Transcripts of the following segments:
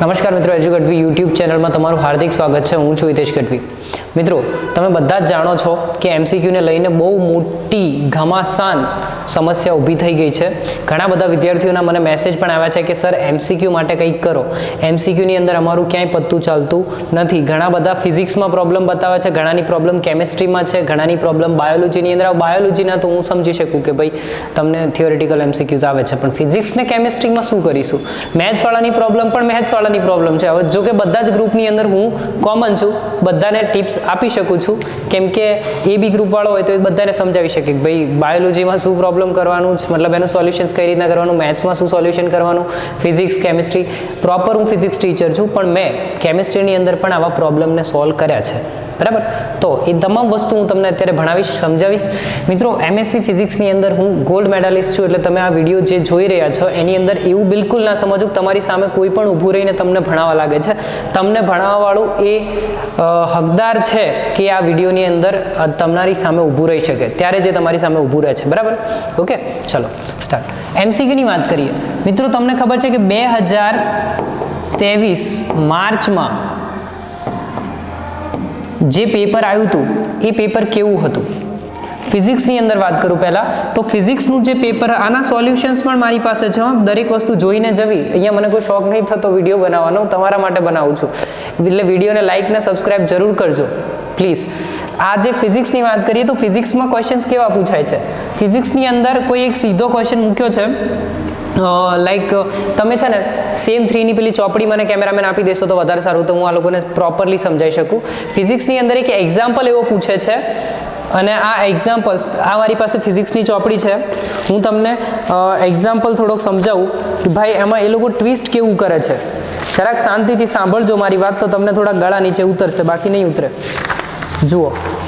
નમસ્કાર મિત્રો, એજ્યુ ગઢવી યુટ્યુબ ચેનલમાં તમારું હાર્દિક સ્વાગત છે. હું છું હિતેશ ગઢવી. મિત્રો, તમે બધા જ જાણો છો કે એમસીક્યુને લઈને બહુ મોટી ઘમાસાન સમસ્યા ઊભી થઈ ગઈ છે. ઘણા બધા વિદ્યાર્થીઓના મને મેસેજ પણ આવ્યા છે કે સર એમસીક્યુ માટે કંઈક કરો. એમસીક્યુની અંદર અમારું ક્યાંય પત્તું ચાલતું નથી. ઘણા બધા ફિઝિક્સમાં પ્રોબ્લેમ બતાવે છે, ઘણાની પ્રોબ્લેમ કેમિસ્ટ્રીમાં છે, ઘણાની પ્રોબ્લેમ બાયોલોજીની અંદર. બાયોલોજીના તો હું સમજી શકું કે ભાઈ તમને થિયોરિટિકલ એમસીક્યુઝ આવે છે, પણ ફિઝિક્સ ને કેમિસ્ટ્રીમાં શું કરીશું? મેથ્સવાળાની પ્રોબ્લેમ પણ મેથ્સવાળાની પ્રોબ્લેમ છે. હવે જો કે બધા જ ગ્રુપની અંદર હું કોમન છું, બધાને ટિપ્સ આપી શકું છું, કેમ કે એ બી ગ્રુપ વાળો હોય તો એ બધાને સમજાવી શકે કે ભાઈ બાયોલોજીમાં શું પ્રોબ્લેમ કરવાનું, મતલબ એનું સોલ્યુશન્સ કઈ રીતના કરવાનું, મેથ્સમાં શું સોલ્યુશન કરવાનું, ફિઝિક્સ કેમિસ્ટ્રી. પ્રોપર હું ફિઝિક્સ ટીચર છું, પણ મેં કેમિસ્ટ્રીની અંદર પણ આવા પ્રોબ્લેમને સોલ્વ કર્યા છે. બરાબર? તો એ તમામ વસ્તુ હું તમને અત્યારે ભણાવીશ, સમજાવીશ. મિત્રો, એમએસસી ફિઝિક્સની અંદર હું ગોલ્ડ મેડાલિસ્ટ છું, એટલે તમે આ વિડીયો જે જોઈ રહ્યા છો એની અંદર એવું બિલકુલ ના સમજો કે તમારી સામે કોઈ પણ ઊભું રહીને તમને ભણાવવા લાગે છે. તમને ભણાવવાવાળું એ હકદાર છે કે આ વિડીયોની અંદર તમારી સામે ઊભું રહી શકે, ત્યારે જે તમારી સામે ઊભું રહે છે. બરાબર? ઓકે, ચલો સ્ટાર્ટ. એમસીક્યુની વાત કરીએ. મિત્રો, તમને ખબર છે કે 2023 માર્ચમાં જે પેપર આવ્યું હતું એ પેપર કેવું હતું? ફિઝિક્સની અંદર વાત કરું પહેલા તો ફિઝિક્સનું જે પેપર, આના સોલ્યુશન્સ પણ મારી પાસે છે. દરેક વસ્તુ જોઈને જવી, અહીંયા મને કોઈ શોખ નહીં થતો વિડીયો બનાવવાનો, તમારા માટે બનાવું છું. એટલે વિડીયોને લાઇક ને સબસ્ક્રાઇબ જરૂર કરજો પ્લીઝ. આ જે ફિઝિક્સની વાત કરીએ તો ફિઝિક્સમાં ક્વેશ્ચન્સ કેવા પૂછાય છે? ફિઝિક્સની અંદર કોઈ એક સીધો ક્વેશ્ચન મૂક્યો છે, લાઈક તમે છે ને સેમ 3 ની પેલી ચોપડી મને કેમેરામેન આપી દેશો તો વધારે સારું, તો હું આ લોકોને પ્રોપરલી સમજાવી શકું. ફિઝિક્સની અંદર એક એક્ઝામ્પલ એવો પૂછે છે, અને આ એક્ઝામ્પલ્સ, આ મારી પાસે ફિઝિક્સની ચોપડી છે, હું તમને એક્ઝામ્પલ થોડોક સમજાવું કે ભાઈ એમાં એ લોકો ટ્વિસ્ટ કેવું કરે છે. જરાક શાંતિથી સાંભળજો મારી વાત, તો તમને થોડા ગળા નીચે ઉતરશે, બાકી નહીં ઉતરે. જુઓ,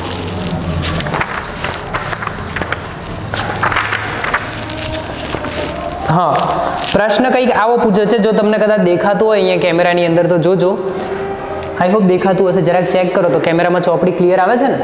હા, પ્રશ્ન કંઈક આવો પૂછે છે. જો તમને કદાચ દેખાતું હોય અહીંયા કેમેરાની અંદર તો જોજો. આઈ હોપ દેખાતું હશે, જરાક ચેક કરો તો કેમેરામાં ચોપડી ક્લિયર આવે છે ને?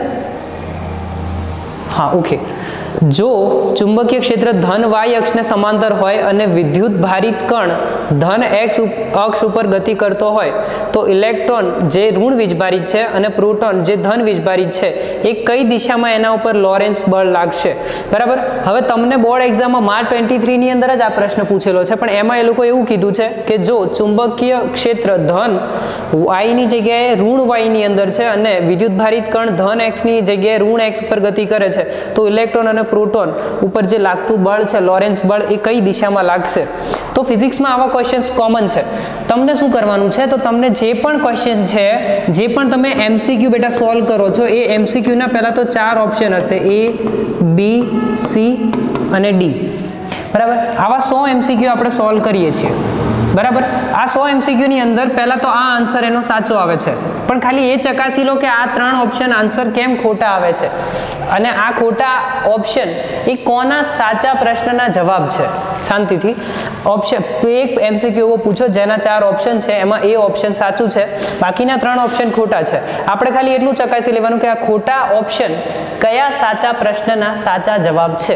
હા, ઓકે. જો ચુંબકીય ક્ષેત્ર ધન વાય અક્ષને સમાંતર હોય અને વિદ્યુત ભારિત કણ ધન એક્સ અક્ષ ઉપર ગતિ કરતો હોય તો ઇલેક્ટ્રોન જે ઋણ વીજભારિત છે અને પ્રોટોન જે ધન વીજભારિત છે એ કઈ દિશામાં એના ઉપર લોરેન્સ બળ લાગશે? બરાબર? હવે તમને બોર્ડ એક્ઝામમાં માર્ચ 23 ની અંદર જ આ પ્રશ્ન પૂછેલો છે, પણ એમાં એ લોકો એવું કીધું છે કે જો ચુંબકીય ક્ષેત્ર ધન વાયની જગ્યાએ ઋણ વાયની અંદર છે અને વિદ્યુત ભારિત કણ ધન એક્સની જગ્યાએ ઋણ એક્સ ઉપર ગતિ કરે છે તો ઇલેક્ટ્રોન અને પ્રોટોન ઉપર જે લાગતું બળ છે લોરેન્સ બળ એ કઈ દિશામાં લાગશે? તો ફિઝિક્સમાં આવા ક્વેશ્ચન્સ કોમન છે. તમને શું કરવાનું છે, તો તમને જે પણ ક્વેશ્ચન છે, જે પણ તમે એમસીક્યુ બેટા સોલ્વ કરો છો એ એમસીક્યુના પહેલા તો 4 ઓપ્શન હશે, A, B, C અને D. બરાબર? આવા 100 એમસીક્યુ આપણે સોલ્વ કરીએ છીએ. બરાબર? આ 100 એમસીક્યુની અંદર પહેલા તો આ આન્સર એનો સાચો આવે છે, પણ ખાલી એ ચકાસી લો કે આ 3 ઓપ્શન આન્સર કેમ ખોટા આવે છે, અને આ ખોટા ઓપ્શન એ કોના સાચા પ્રશ્નના જવાબ છે. શાંતિથી ઓપ્શન, એક એમસીક્યુ એવો પૂછો જેના 4 ઓપ્શન છે, એમાં એ ઓપ્શન સાચું છે, બાકીના 3 ઓપ્શન ખોટા છે. આપણે ખાલી એટલું ચકાસી લેવાનું કે આ ખોટા ઓપ્શન કયા સાચા પ્રશ્નના સાચા જવાબ છે.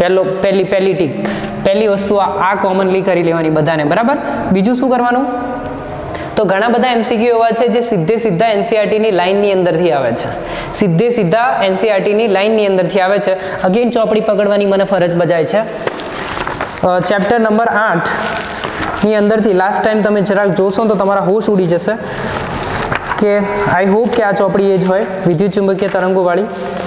પહેલી ટીક, પહેલી વસ્તુ આ કોમનલી કરી લેવાની બધાને. બરાબર? બીજું શું કરવાનું? તો ઘણા બધા એમસીક્યુ એવા છે જે સીધા એનસીઈઆરટીની લાઇનની અંદરથી આવે છે. સીધા એનસીઈઆરટીની લાઇનની અંદરથી આવે છે. અગેન ચોપડી પકડવાની મને ફરજ બજાય છે. ચેપ્ટર નંબર 8 ની અંદરથી લાસ્ટ ટાઈમ તમે જરાક જોશો તો તમારા હોશ ઉડી જશે કે આઈ હોપ કે આ ચોપડી એ જ હોય, વિદ્યુત ચુંબકીય તરંગોવાળી.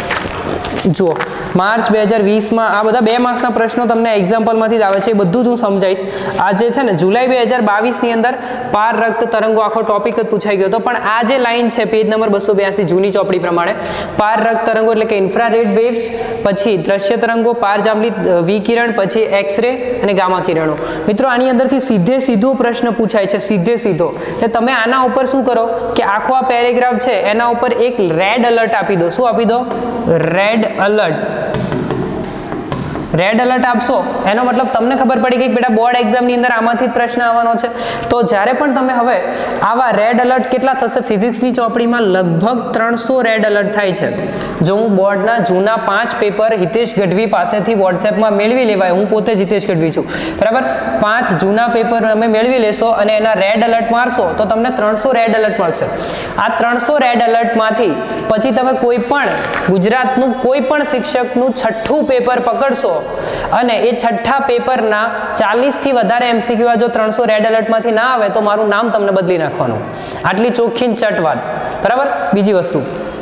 જુઓ, માર્ચ 2020માં આ બધા 2 માર્ક્સના પ્રશ્નો તમને એક્ઝામ્પલમાંથી જ આવે છે, એ બધું જ હું સમજાવીશ. આ જે છે ને જુલાઈ 2022ની અંદર પાર રક્ત તરંગો આખો ટોપિક જ પૂછાઈ ગયો હતો, પણ આ જે લાઈન છે પેજ નંબર 282 જૂની ચોપડી પ્રમાણે, પાર રક્ત તરંગો એટલે કે ઇન્ફ્રારેડ વેવ્સ, પછી દ્રશ્ય તરંગો, પાર જાંબલી વિકિરણ, પછી એક્સરે અને ગામા કિરણો. મિત્રો, આની અંદરથી સીધો પ્રશ્ન પૂછાય છે, સીધો. એટલે તમે આના ઉપર શું કરો કે આખો આ પેરેગ્રાફ છે એના ઉપર એક રેડ અલર્ટ આપી દો. શું આપી દો? Red alert. રેડ એલર્ટ આપશો એનો મતલબ તમને ખબર પડી ગઈ કે બેટા બોર્ડ એક્ઝામની અંદર આમાંથી જ પ્રશ્ન આવવાનો છે. તો જ્યારે પણ તમે હવે આવા રેડ એલર્ટ કેટલા થશે ફિઝિક્સની ચોપડીમાં લગભગ 300 રેડ એલર્ટ થાય છે. જો હું બોર્ડના જૂના 5 પેપર હિતેશ ગઢવી પાસેથી વોટ્સએપમાં મેળવી લેવાય, હું પોતે જ હિતેશ ગઢવી છું બરાબર, 5 જૂના પેપર તમે મેળવી લેશો અને એના રેડ એલર્ટ મારશો તો તમને 300 રેડ એલર્ટ મળશે. આ 300 રેડ એલર્ટમાંથી પછી તમે કોઈ પણ ગુજરાતનું કોઈ પણ શિક્ષકનું છઠ્ઠું પેપર પકડશો અને એ છઠ્ઠા પેપરના 40 થી વધારે MCQ જો 300 રેડ એલર્ટમાંથી ના આવે તો મારું નામ તમને બદલી નાખવાનું. આટલી ચોખ્ખી ચટ વાત બરાબર. બીજી વસ્તુ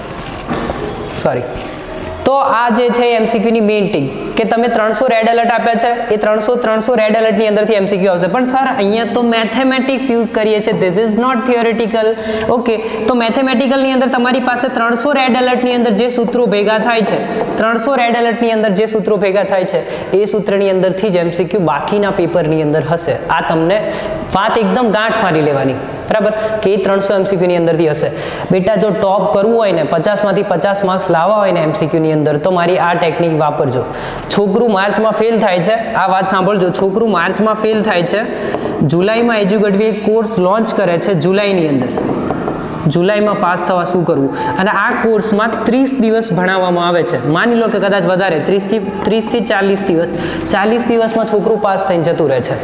સોરી, તો આ જે છે MCQ ની મેઇન ટીક કે તમે 300 રેડ એલર્ટ આપ્યા છે, એ 300 રેડ એલર્ટની અંદરથી MCQ આવશે. પણ સર અહીંયા તો મેથેમેટિક્સ યુઝ કરીએ છીએ, this is not theoretical. Okay, તો મેથેમેટિકલની અંદર તમારી પાસે 300 રેડ એલર્ટની અંદર જે સૂત્રો ભેગા થાય છે, 300 રેડ એલર્ટની અંદર જે સૂત્રો ભેગા થાય છે એ સૂત્રની અંદરથી જ MCQ બાકીના પેપરની અંદર હશે. આ તમને વાત એકદમ ગાંઠ મારી લેવાની બરાબર કે 300 MCQ ની અંદરથી હશે. બેટા જો ટોપ કરવું હોય ને 50 માંથી 50 માર્ક્સ લાવવા હોય ને MCQ ની અંદર તો મારી આ ટેકનિક વાપરજો. છોકરું માર્ચમાં ફેલ થાય છે, આ વાત સાંભળજો, છોકરું માર્ચમાં ફેલ થાય છે, જુલાઈમાં એજ્યુ ગઢવી એક કોર્સ લોન્ચ કરે છે જુલાઈની અંદર, જુલાઈમાં પાસ થવા શું કરવું, અને આ કોર્સમાં 30 દિવસ ભણાવવામાં આવે છે. માની લો કે કદાચ વધારે 30 થી 40 દિવસ, 40 દિવસમાં છોકરું પાસ થઈને જતું રહે છે.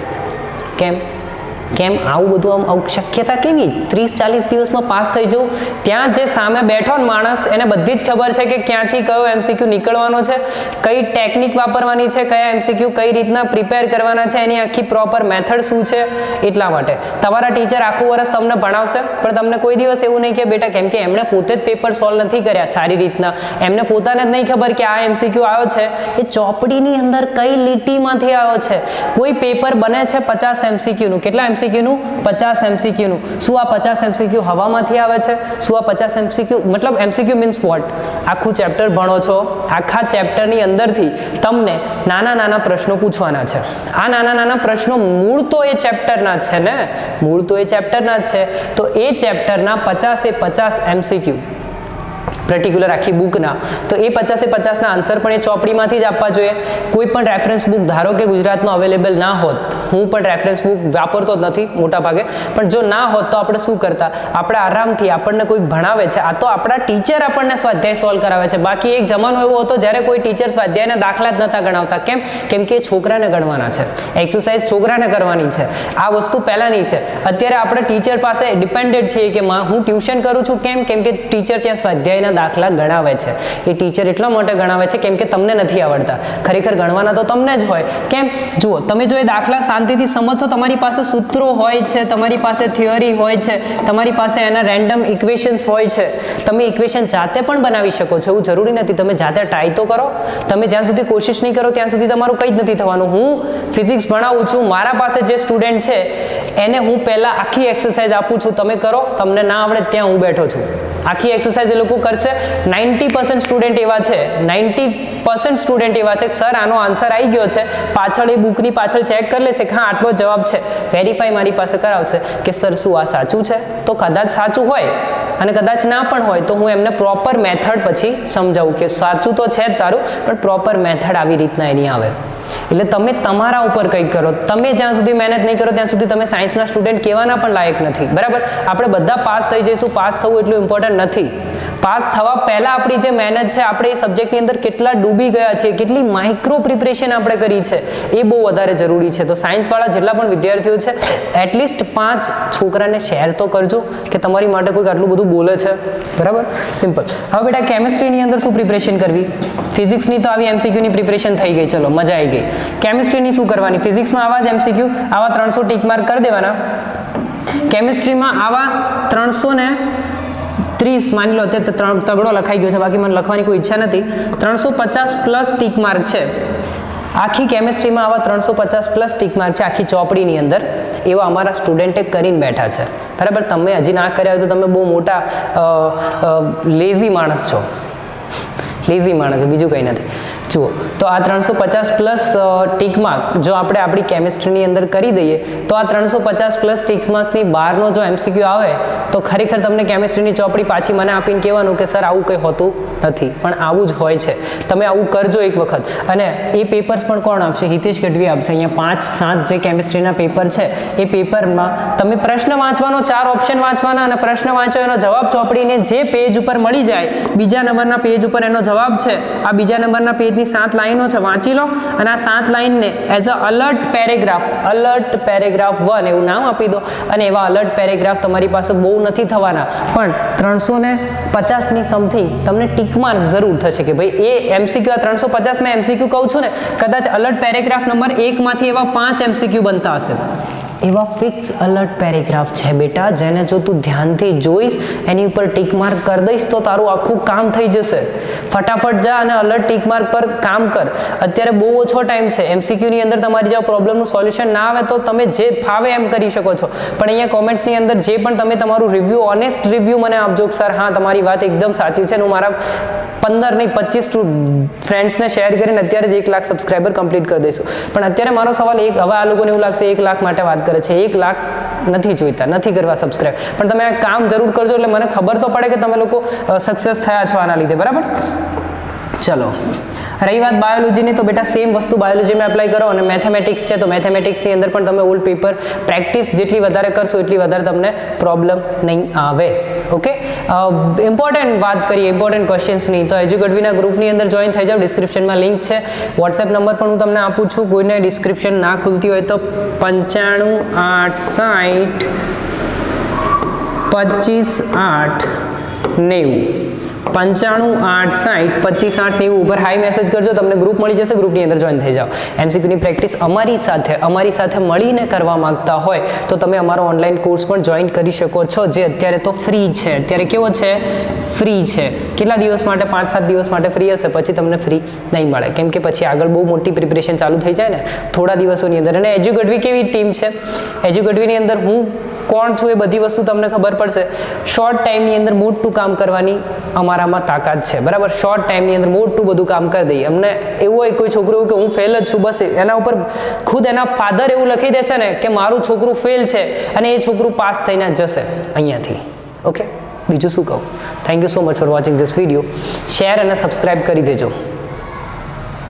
કેમ આવું બધું આવું શક્યતા કેવી? 30-40 દિવસમાં પાસ થઈ જવું. ત્યાં જે સામે બેઠો ને માણસ એને બધી જ ખબર છે કે ક્યાંથી કયો MCQ નીકળવાનો છે, કઈ ટેકનિક વાપરવાની છે, કયા MCQ કઈ રીતના પ્રિપેર કરવાના છે, એની આખી પ્રોપર મેથડ શું છે. એટલા માટે તમારા ટીચર આખું વર્ષ તમને ભણાવશે પણ તમને કોઈ દિવસ એવું નહીં કે બેટા, કેમ કે એમણે પોતે જ પેપર સોલ્વ નથી કર્યા સારી રીતના, એમને પોતાને જ નહીં ખબર કે આ MCQ આવ્યો છે એ ચોપડીની અંદર કઈ લીટીમાંથી આવ્યો છે. કોઈ પેપર બને છે 50 MCQ નું, કેટલા MCQ નું? 50 MCQ નું. શું આ 50 MCQ હવામાંથી આવે છે? શું આ 50 MCQ મતલબ MCQ મીન્સ વોટ? આખું ચેપ્ટર ભણો છો, આખા ચેપ્ટરની અંદરથી તમને નાના પ્રશ્નો પૂછવાના છે. આ નાના પ્રશ્નો મૂળ તો એ ચેપ્ટરના જ છે ને, મૂળ તો એ ચેપ્ટરના જ છે. તો એ ચેપ્ટરના 50 MCQ પર્ટિક્યુલર આખી બુકના, તો એ 50 ના આન્સર પણ એ ચોપડીમાંથી જ આપવા જોઈએ. કોઈ પણ રેફરન્સ બુક ધારો કે ગુજરાતમાં અવેલેબલ ના હોત, હું પણ રેફરન્સ બુક વાપરતો જ નથી મોટા ભાગે, પણ જો ના હોત તો આપણે શું કરતા, આપણે આરામથી આપણને કોઈક ભણાવે છે, આ તો આપણા ટીચર આપણને સ્વાધ્યાય સોલ્વ કરાવે છે. બાકી એક જમાનો એવો હતો જ્યારે કોઈ ટીચર સ્વાધ્યાયના દાખલા જ નહોતા ગણાવતા. કેમ કે છોકરાને ગણવાના છે, એક્સરસાઇઝ છોકરાને કરવાની છે, આ વસ્તુ પહેલાંની છે. અત્યારે આપણે ટીચર પાસે ડિપેન્ડેડ છીએ કે હું ટ્યુશન કરું છું, કેમ કે ટીચર ત્યાં સ્વાધ્યાયના દાખલા ગણાવે છે. એ ટીચર એટલા માટે ગણાવે છે કેમ કે તમને નથી આવડતા, ખરેખર ગણવાના તો તમને જ હોય. કેમ? જુઓ, તમે જો એ દાખલા શાંતિથી સમજો, તમારી પાસે સૂત્રો હોય છે, તમારી પાસે થિયરી હોય છે, તમારી પાસે એના રેન્ડમ ઇક્વેશન્સ હોય છે, તમે ઇક્વેશન જાતે પણ બનાવી શકો છો. એવું જરૂરી નથી, તમે જાતે ટ્રાય તો કરો. તમે જ્યાં સુધી કોશિશ નહીં કરો ત્યાં સુધી તમારું કંઈ જ નથી થવાનું. હું ફિઝિક્સ ભણાવું છું, મારા પાસે જે સ્ટુડન્ટ છે એને હું પહેલાં આખી એક્સરસાઇઝ આપું છું, તમે કરો, તમને ના આવડે ત્યાં હું બેઠો છું. આખી એક્સરસાઇઝ એ લોકો કરશે. 90% સ્ટુડન્ટ એવા છે, 90% સ્ટુડન્ટ એવા છે કે સર આનો આન્સર આવી ગયો છે, પાછળ એ બુકની પાછળ ચેક કરી લેશે કે હા આટલો જવાબ છે, વેરીફાઈ મારી પાસે કરાવશે કે સર શું આ સાચું છે. તો કદાચ સાચું હોય અને કદાચ ના પણ હોય તો હું એમને પ્રોપર મેથડ પછી સમજાવું કે સાચું તો છે જ તારું, પણ પ્રોપર મેથડ આવી રીતના એની આવે. એટલે તમે તમારા ઉપર કંઈક કરો. તમે જ્યાં સુધી મહેનત નહીં કરો ત્યાં સુધી તમે સાયન્સના સ્ટુડન્ટ કહેવાના પણ લાયક નથી. બરાબર? આપણે બધા પાસ થઈ જઈશું, પાસ થવું એટલું ઇમ્પોર્ટન્ટ નથી. પાસ થવા પહેલા આપણી જે મહેનત છે, આપણે એ સબ્જેક્ટની અંદર કેટલા ડૂબી ગયા છે, કેટલી માઇક્રો પ્રિપરેશન આપણે કરી છે, એ બહુ વધારે જરૂરી છે. તો સાયન્સવાળા જેટલા પણ વિદ્યાર્થીઓ છે, એટલીસ્ટ 5 છોકરાને શેર તો કરજો કે તમારી માટે કોઈક આટલું બધું બોલે છે. બરાબર? સિમ્પલ. હવે બેટા કેમિસ્ટ્રીની અંદર શું પ્રિપરેશન કરવી? ફિઝિક્સની તો આવી MCQની પ્રિપરેશન થઈ ગઈ, ચલો મજા આવી ગઈ. કેમિસ્ટ્રીની શું કરવાની? ફિઝિક્સમાં આવા જ MCQ, આવા 300 ટીક માર્ક કરી દેવાના. કેમિસ્ટ્રીમાં આવા 330 માની લો, અત્યારે તગડો લખાઈ ગયો છે, બાકી મને લખવાની કોઈ ઈચ્છા નથી. 350 પ્લસ ટીક માર્ક છે આખી કેમિસ્ટ્રીમાં, આવા 350 પ્લસ ટીક માર્ક છે આખી ચોપડીની અંદર. એવા અમારા સ્ટુડન્ટે કરીને બેઠા છે. બરાબર? તમે હજી ના કર્યા હોય તો તમે બહુ મોટા લેઝી માણસ છો, લેઝી માણસ છે, બીજું કંઈ નથી. જુઓ તો આ 350 પ્લસ ટીક માર્ક જો આપણે આપણી કેમિસ્ટ્રીની અંદર કરી દઈએ તો આ 350 પ્લસ ટીક માર્ક્સની બહારનો જો એમસીક્યુ આવે તો ખરેખર તમને કેમિસ્ટ્રીની ચોપડી પાછી મને આપીને કહેવાનું કે સર આવું કંઈ હોતું નથી, પણ આવું જ હોય છે. તમે આવું કરજો એક વખત. અને એ પેપર્સ પણ કોણ આપશે? હિતેશ ગઢવી આપશે. અહીંયા 5-7 જે કેમિસ્ટ્રીના પેપર છે એ પેપરમાં તમે પ્રશ્ન વાંચવાનો, 4 ઓપ્શન વાંચવાના અને પ્રશ્ન વાંચો, એનો જવાબ ચોપડીને જે પેજ ઉપર મળી જાય, બીજા નંબરના પેજ ઉપર એનો જવાબ છે. આ બીજા નંબરના પેજની 7 લાઈનો છે, વાંચી લો અને આ 7 લાઈનને એઝ અ અલર્ટ પેરેગ્રાફ 1 એવું નામ આપી દો. અને એવા અલર્ટ પેરેગ્રાફ તમારી પાસે બહુ નથી થવાના, પણ 350 ની સમથિંગ તમને ટીક માર્ક જરૂર થશે કે ભાઈ એ એમસીક્યુ, આ 350 માં એમસીક્યુ કહું છું ને, કદાચ અલર્ટ પેરેગ્રાફ નંબર 1 માંથી એવા 5 એમસીક્યુ બનતા હશે. એવા ફિક્સ અલર્ટ પેરેગ્રાફ છે બેટા, જેને જો તું ધ્યાનથી જોઈશ, એની ઉપર ટીક માર્ક કરી દઈશ તો તારું આખું કામ થઈ જશે. ફટાફટ જા અને અલર્ટ ટીક માર્ક પર કામ કર. અત્યારે બહુ ઓછો ટાઈમ છે. એમસીક્યુ ની અંદર તમારી જો પ્રોબ્લેમનું સોલ્યુશન ના આવે તો તમે જે ફાવે એમ કરી શકો છો, પણ અહીંયા કોમેન્ટ્સની અંદર જે પણ તમે તમારું રિવ્યુ, ઓનેસ્ટ રિવ્યુ મને આપજો સર હા તમારી વાત એકદમ સાચી છે. હું મારા 15 નહીં 25 ફ્રેન્ડ્સને શેર કરીને અત્યારે જ 1 લાખ સબસ્ક્રાઈબર કમ્પ્લીટ કરી દઈશું. પણ અત્યારે મારો સવાલ એક, હવે આ લોકોને એવું લાગશે 1 લાખ માટે વાત કરે છે, 1 લાખ નથી જોઈતા, નથી કરવા સબસ્ક્રાઇબ, પણ તમે આ કામ જરૂર કરજો એટલે મને ખબર તો પડે કે તમે લોકો સક્સેસ થયા છો આના લીધે. બરાબર, ચલો. રહી વાત બાયોલોજીની, તો બેટા સેમ વસ્તુ બાયોલોજીમાં એપ્લાય કરો. અને મેથેમેટિક્સ છે તો મેથેમેટિક્સની અંદર પણ તમે ઓલ્ડ પેપર પ્રેક્ટિસ જેટલી વધારે કરશો એટલી વધારે તમને પ્રોબ્લેમ નહીં આવે. ઓકે, ઇમ્પોર્ટન્ટ વાત કરીએ, ઇમ્પોર્ટન્ટ ક્વેશ્ચન્સની, તો એજ્યુ ગઢવીના ગ્રુપની અંદર જોઈન થઈ જાઓ. ડિસ્ક્રિપ્શનમાં લિંક છે. વોટ્સએપ નંબર પણ હું તમને આપું છું. કોઈને ડિસ્ક્રિપ્શન ના ખુલતી હોય તો 95 860 25 8 90 95 860 25 8 90 ઉપર હાઈ મેસેજ કરજો, તમને ગ્રુપ મળી જશે. ગ્રુપની અંદર જોઈન થઈ જાઓ. એમસીક્યુની પ્રેક્ટિસ અમારી સાથે મળીને કરવા માંગતા હોય તો તમે અમારો ઓનલાઈન કોર્સ પણ જોઈન કરી શકો છો, જે અત્યારે તો ફ્રી છે. અત્યારે કેવો છે? ફ્રી છે. કેટલા દિવસ માટે? 5-7 દિવસ માટે ફ્રી હશે, પછી તમને ફ્રી નહીં મળે, કેમ કે પછી આગળ બહુ મોટી પ્રિપરેશન ચાલુ થઈ જાય ને થોડા દિવસોની અંદર. અને એજ્યુ ગઢવી કેવી ટીમ છે? એજ્યુ ગઢવીની અંદર હું કોણ છું એ બધી વસ્તુ તમને ખબર પડશે. શોર્ટ ટાઈમની અંદર મોટું કામ કરવાની અમારામાં તાકાત છે. બરાબર, શોર્ટ ટાઈમની અંદર મોટું બધું કામ કરી દઈએ. અમને એવું હોય કોઈ છોકરું કે હું ફેલ જ છું, બસ એના ઉપર ખુદ એના ફાધર એવું લખી દેશે ને કે મારું છોકરું ફેલ છે અને એ છોકરું પાસ થઈને જશે અહીંયાથી. ઓકે, બીજું શું કહું? Thank you so much for watching this video. Share અને સબસ્ક્રાઈબ કરી દેજો.